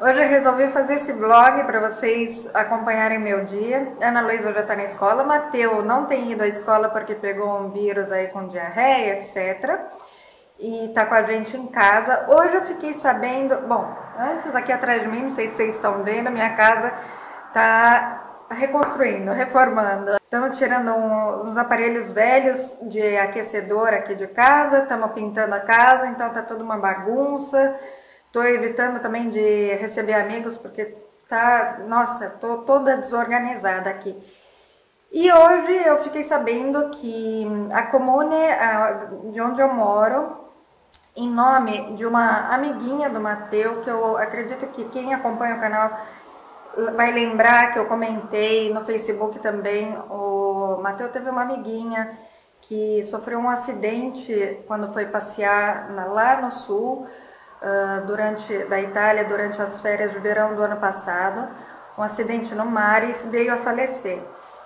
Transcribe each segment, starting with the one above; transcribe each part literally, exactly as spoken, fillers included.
Hoje eu resolvi fazer esse blog para vocês acompanharem meu dia. Ana Luísa já está na escola, Mateu não tem ido à escola porque pegou um vírus aí com diarreia, etcétera. E tá com a gente em casa. Hoje eu fiquei sabendo, bom, antes aqui atrás de mim, não sei se vocês estão vendo, a minha casa tá reconstruindo, reformando. Estamos tirando um, uns aparelhos velhos de aquecedor aqui de casa, estamos pintando a casa, então tá tudo uma bagunça. Estou evitando também de receber amigos porque tá, nossa, tô toda desorganizada aqui. E hoje eu fiquei sabendo que a comune de onde eu moro, em nome de uma amiguinha do Mateu, que eu acredito que quem acompanha o canal vai lembrar que eu comentei no Facebook também, o Mateu teve uma amiguinha que sofreu um acidente quando foi passear lá no sul, durante da Itália, durante as férias de verão do ano passado, um acidente no mar e veio a falecer.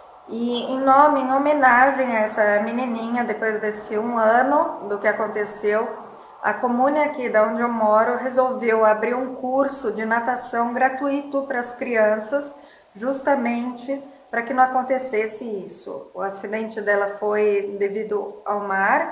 E em nome, em homenagem a essa menininha, depois desse um ano do que aconteceu, a comune aqui da onde eu moro resolveu abrir um curso de natação gratuito para as crianças, justamente para que não acontecesse isso. O acidente dela foi devido ao mar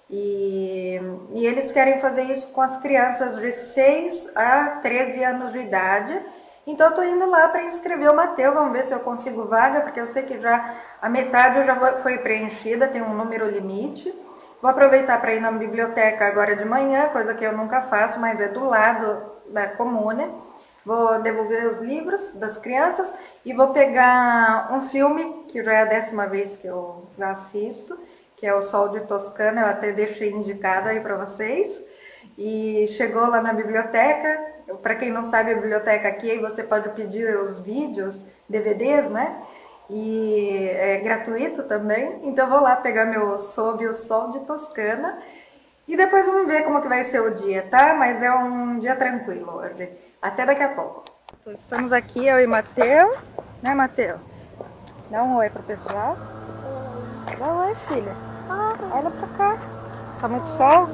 e, e eles querem fazer isso com as crianças de seis a treze anos de idade. Então eu tô indo lá para inscrever o Mateu, vamos ver se eu consigo vaga, porque eu sei que já a metade já foi preenchida, tem um número limite. Vou aproveitar para ir na biblioteca agora de manhã, coisa que eu nunca faço, mas é do lado da comune. Vou devolver os livros das crianças e vou pegar um filme, que já é a décima vez que eu assisto, que é O Sol de Toscana, eu até deixei indicado aí para vocês. E chegou lá na biblioteca, para quem não sabe, a biblioteca aqui, aí você pode pedir os vídeos, D V Ds, né? E é gratuito também, então vou lá pegar meu Sob o Sol de Toscana e depois vamos ver como que vai ser o dia, tá? Mas é um dia tranquilo hoje. Até daqui a pouco. Estamos aqui, eu e Mateu, né, Mateu? Dá um oi pro pessoal. Dá um oi, filha. Olha pra cá. Tá muito sol.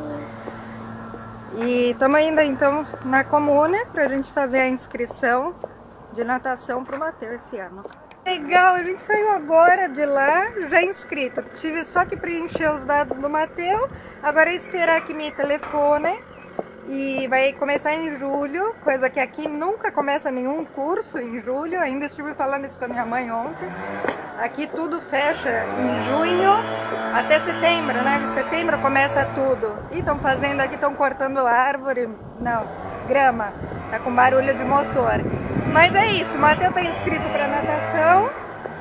E estamos indo então na comune pra gente fazer a inscrição de natação pro Mateu esse ano. Legal, a gente saiu agora de lá, já inscrito. Tive só que preencher os dados do Mateu. Agora é esperar que me telefone. E vai começar em julho, coisa que aqui nunca começa nenhum curso em julho. Ainda estive falando isso com a minha mãe ontem. Aqui tudo fecha em junho até setembro, né? Em setembro começa tudo. E estão fazendo aqui, estão cortando árvore, não, grama. Tá com barulho de motor. Mas é isso, o Mateu tá inscrito para natação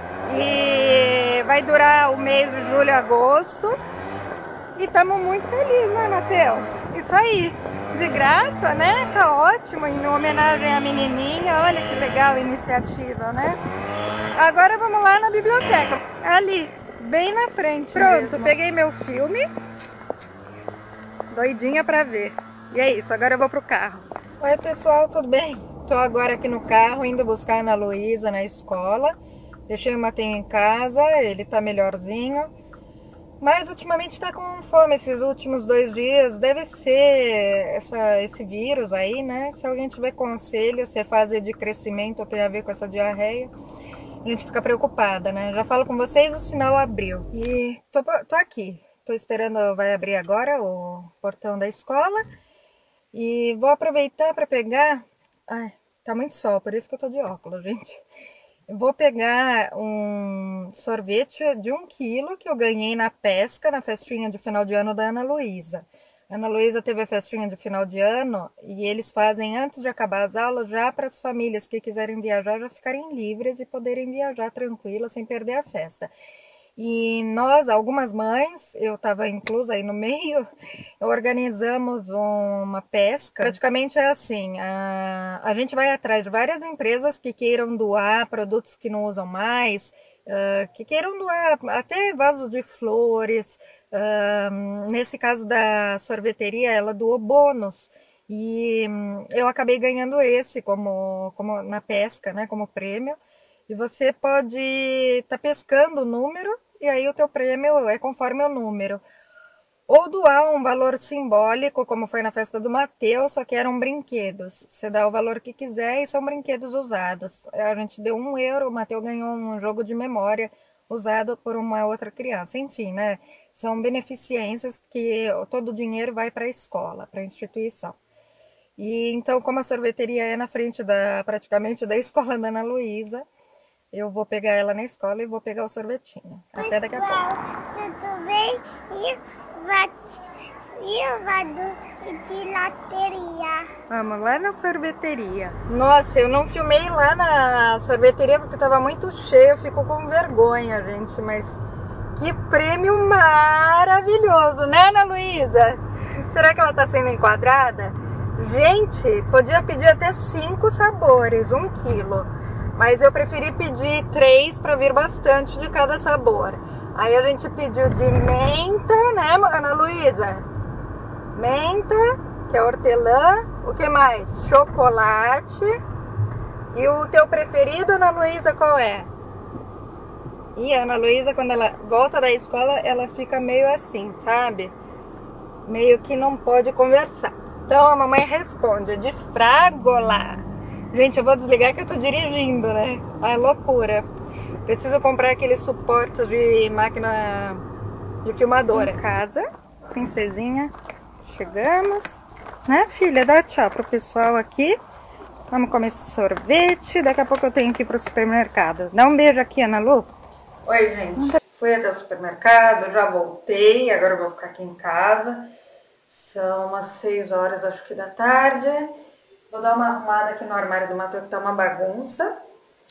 e vai durar o mês de julho e agosto. E estamos muito felizes, né, Mateu? Isso aí, de graça, né? Tá ótimo, em homenagem à menininha. Olha que legal a iniciativa, né? Agora vamos lá na biblioteca, ali, bem na frente. Pronto, mesmo. Peguei meu filme, doidinha pra ver. E é isso, agora eu vou pro carro. Oi, pessoal, tudo bem? Tô agora aqui no carro, indo buscar a Ana Luísa na escola. Deixei o Mateu em casa, ele tá melhorzinho. Mas ultimamente tá com fome esses últimos dois dias. Deve ser essa, esse vírus aí, né? Se alguém tiver conselho, se é fase de crescimento ou tem a ver com essa diarreia, a gente fica preocupada, né? Já falo com vocês, o sinal abriu. E tô, tô aqui. Tô esperando, vai abrir agora o portão da escola. E vou aproveitar para pegar... Ai, tá muito sol, por isso que eu tô de óculos, gente. Eu vou pegar um sorvete de um quilo que eu ganhei na pesca, na festinha de final de ano da Ana Luísa. A Ana Luísa teve a festinha de final de ano e eles fazem antes de acabar as aulas já para as famílias que quiserem viajar já ficarem livres e poderem viajar tranquilas sem perder a festa. E nós, algumas mães, eu estava inclusa aí no meio, organizamos uma pesca. Praticamente é assim, a, a gente vai atrás de várias empresas que queiram doar produtos que não usam mais, uh, que queiram doar até vasos de flores. Uh, nesse caso da sorveteria, ela doou bônus. E um, eu acabei ganhando esse como, como na pesca, né, como prêmio. E você pode estar tá pescando o número, e aí o teu prêmio é conforme o número. Ou doar um valor simbólico, como foi na festa do Mateus, só que eram brinquedos. Você dá o valor que quiser e são brinquedos usados. A gente deu um euro, o Mateus ganhou um jogo de memória usado por uma outra criança. Enfim, né? São beneficências que todo o dinheiro vai para a escola, para a instituição. E então, como a sorveteria é na frente da, praticamente da escola da Ana Luísa, eu vou pegar ela na escola e vou pegar o sorvetinho. Até daqui a pouco. Tudo bem? E vai, e vai do, de lateria. Vamos lá na sorveteria. Nossa, eu não filmei lá na sorveteria porque estava muito cheio, eu fico com vergonha, gente, mas que prêmio maravilhoso, né, Ana Luísa? Será que ela está sendo enquadrada? Gente, podia pedir até cinco sabores, um quilo. Mas eu preferi pedir três para vir bastante de cada sabor. Aí a gente pediu de menta, né, Ana Luísa? Menta, que é hortelã. O que mais? Chocolate. E o teu preferido, Ana Luísa, qual é? E a Ana Luísa, quando ela volta da escola, ela fica meio assim, sabe? Meio que não pode conversar. Então a mamãe responde, de fragola. Gente, eu vou desligar que eu tô dirigindo, né? É loucura. Preciso comprar aqueles suportes de máquina de filmadora. Em casa, princesinha, chegamos. Né, filha? Dá tchau pro pessoal aqui. Vamos comer esse sorvete. Daqui a pouco eu tenho que ir pro supermercado. Dá um beijo aqui, Ana Lu. Oi, gente. Fui até o supermercado, já voltei. Agora eu vou ficar aqui em casa. São umas seis horas, acho que da tarde. Vou dar uma arrumada aqui no armário do Mateus, que tá uma bagunça.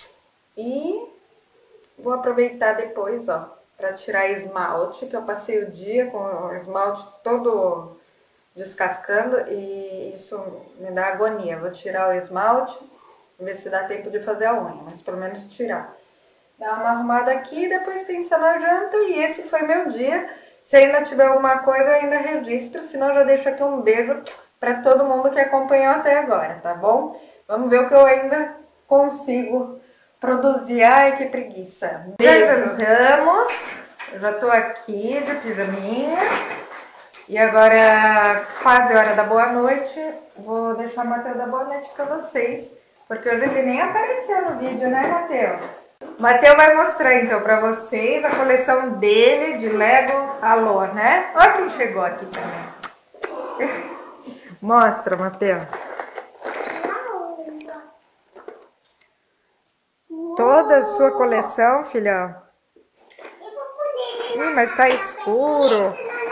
E vou aproveitar depois, ó, pra tirar esmalte, que eu passei o dia com o esmalte todo descascando e isso me dá agonia. Vou tirar o esmalte, ver se dá tempo de fazer a unha, mas pelo menos tirar. Dar uma arrumada aqui, depois pensar na janta e esse foi meu dia. Se ainda tiver alguma coisa, eu ainda registro, senão já deixo aqui um beijo para todo mundo que acompanhou até agora, tá bom? Vamos ver o que eu ainda consigo produzir. Ai, que preguiça. Já jantamos, eu já tô aqui de pijaminha. E agora, quase hora da boa noite, vou deixar o Mateus dar boa noite para vocês, porque hoje ele nem apareceu no vídeo, né, Mateus? O Mateus vai mostrar então para vocês a coleção dele de Lego Alô, né? Olha quem chegou aqui também. Mostra, Mateus. Toda a sua coleção, filhão. Ih, mas tá escuro.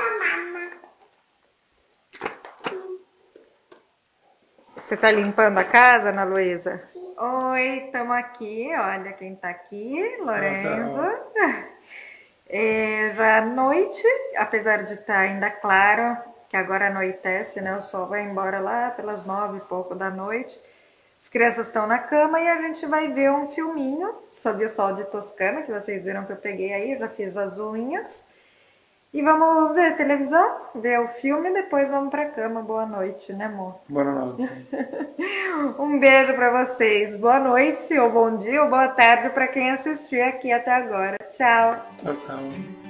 Você tá limpando a casa, Ana Luísa? Oi, estamos aqui, olha quem tá aqui, Lorenzo. É, já à noite, apesar de estar ainda claro, que agora anoitece, né? O sol vai embora lá pelas nove e pouco da noite. As crianças estão na cama e a gente vai ver um filminho sobre o sol de Toscana, que vocês viram que eu peguei aí, eu já fiz as unhas. E vamos ver televisão, ver o filme e depois vamos pra cama. Boa noite, né, amor? Boa noite. Um beijo pra vocês. Boa noite, ou bom dia, ou boa tarde pra quem assistiu aqui até agora. Tchau. Tchau, tchau.